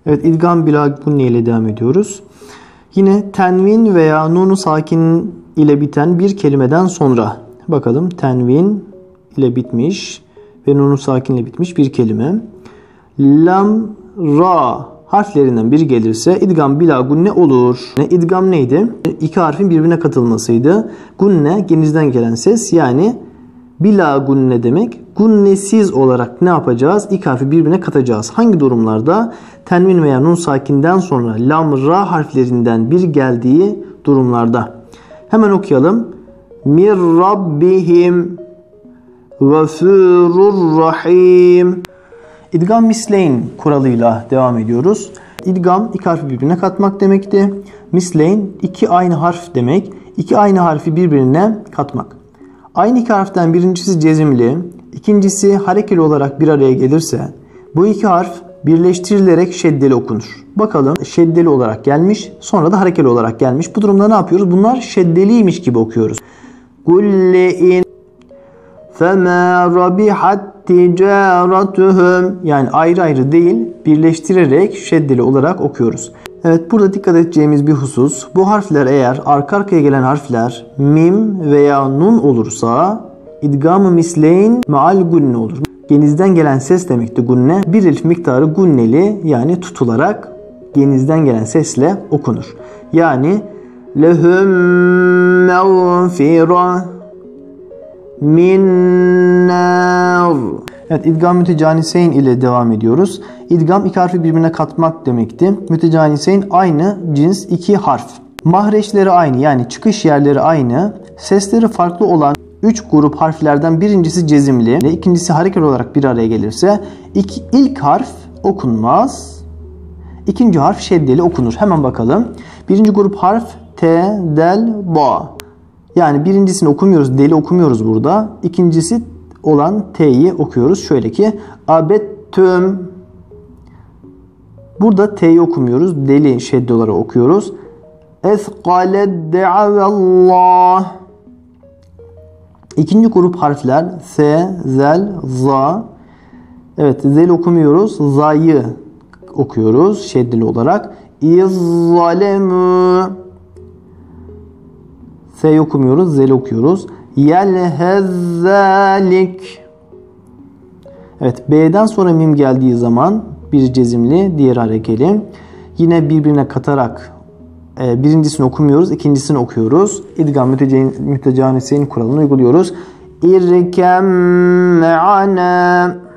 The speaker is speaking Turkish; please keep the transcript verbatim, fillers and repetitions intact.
Evet, idgam bila gunne ile devam ediyoruz. Yine tenvin veya nunu sakin ile biten bir kelimeden sonra bakalım, tenvin ile bitmiş ve nunu sakin ile bitmiş bir kelime. Lam, ra harflerinden biri gelirse idgam bila gunne olur. İdgam neydi? İki harfin birbirine katılmasıydı. Gunne genizden gelen ses, yani bila gunne demek. Gunnesiz olarak ne yapacağız? İki harfi birbirine katacağız. Hangi durumlarda? Tenvin veya nun sakinden sonra lam, ra harflerinden bir geldiği durumlarda. Hemen okuyalım. Mir rabbihim gafurur rahim. İdgam misleyn kuralıyla devam ediyoruz. İdgam iki harfi birbirine katmak demekti. Misleyn iki aynı harf demek. İki aynı harfi birbirine katmak. Aynı iki harften birincisi cezimli, ikincisi harekeli olarak bir araya gelirse bu iki harf birleştirilerek şeddeli okunur. Bakalım, şeddeli olarak gelmiş, sonra da harekeli olarak gelmiş. Bu durumda ne yapıyoruz? Bunlar şeddeliymiş gibi okuyoruz. Kulle'in fema rabihat ticaratuhum, yani ayrı ayrı değil, birleştirerek şeddeli olarak okuyoruz. Evet, burada dikkat edeceğimiz bir husus, bu harfler eğer arka arkaya gelen harfler mim veya nun olursa idgam-ı misleyn maal gunne olur. Genizden gelen ses demekti gunne. Bir elif miktarı gunneli, yani tutularak genizden gelen sesle okunur. Yani lehum mağfira min nar. Evet, idgam mütecaniseyn ile devam ediyoruz. İdgam iki harfi birbirine katmak demekti. Mütecaniseyn aynı cins iki harf. Mahreçleri aynı, yani çıkış yerleri aynı. Sesleri farklı olan üç grup harflerden birincisi cezimli, ikincisi harekeli olarak bir araya gelirse ilk, ilk harf okunmaz. İkinci harf şeddeli okunur. Hemen bakalım. Birinci grup harf T, del, ba. Yani birincisini okumuyoruz, deli okumuyoruz burada. İkincisi olan T'yi okuyoruz. Şöyle ki abettüm. Burada T'yi okumuyoruz. Deli şeddi olarak okuyoruz. Esqaled de'avallah. İkinci grup harfler S, zel, za. Evet, zel okumuyoruz. Za'yı okuyoruz şeddeli olarak. İzzalemu. S'yi okumuyoruz. Zel okuyoruz. Yelhezzalik. Evet, B'den sonra mim geldiği zaman biri cezimli, diğeri harekeli. Yine birbirine katarak birincisini okumuyoruz, ikincisini okuyoruz. İdgam mütecaniseyn kuralını uyguluyoruz. İrkem me'ana.